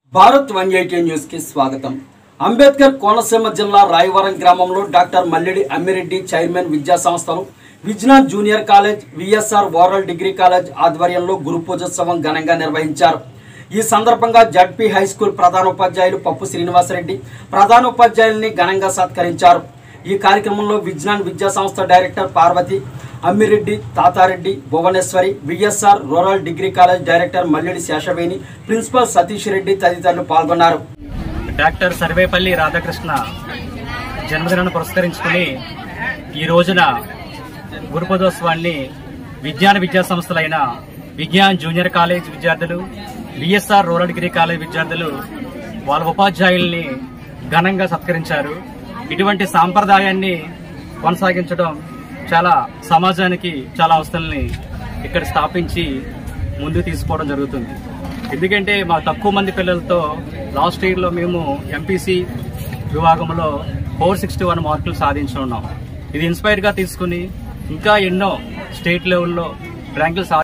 Bharat 180 news కి స్వాగతం। అంబేద్కర్ కోనసీమ జిల్లా రాయవరం గ్రామంలో డాక్టర్ మల్లిడి అమ్మిరెడ్డి చైర్మన్ విద్యా సంస్థలు Vignan junior college VSR rural degree college ఆధ్వర్యంలో గురు పూజోత్సవం ఘనంగా నిర్వహించారు। ఈ సందర్భంగా జడ్పీ హై స్కూల్ ప్రధానోపాధ్యాయులు పప్పు శ్రీనివాసరెడ్డి ప్రధానోపాధ్యాయుల్ని ఘనంగా సత్కరించారు। ఈ కార్యక్రమంలో విజ్ఞాన్ విద్యా సంస్థ director Parvathi Ammireddy Tatareddy Bhuvaneswari VSR rural degree college director Mallidi Seshaveni principal Satish Reddy తదితరులు పాల్గొన్నారు। డాక్టర్ సర్వేపల్లి రాధాకృష్ణ జన్మదినాన్ని పురస్కరించుకుని ఈ రోజున గురుపూజోత్సవాన్ని విద్యా సంస్థలైన విజ్ఞాన్ జూనియర్ కాలేజ్ విద్యార్థులు విఎస్ఆర్ రూరల్ డిగ్రీ కాలేజ్ విద్యార్థులు వాళ్ళ ఉపాధ్యాయుల్ని ఘనంగా సత్కరించారు। ఇటువంటి సాంప్రదాయాన్ని కొనసాగించడం చాలా సమాజానికి చాలా అవసరాలని ఇక్కడ స్థాపించి ముందుకు తీసుకోవడం జరుగుతుంది। ఎందుకంటే మా తక్కువ మంది పిల్లలతో లాస్ట్ ఇయర్లో మేము ఎంపీసీ విభాగంలో 461 మార్కులు సాధించున్నాం। ఇది ఇన్స్పైర్గా తీసుకుని ఇంకా ఎన్నో స్టేట్ లెవెల్లో ర్యాంకులు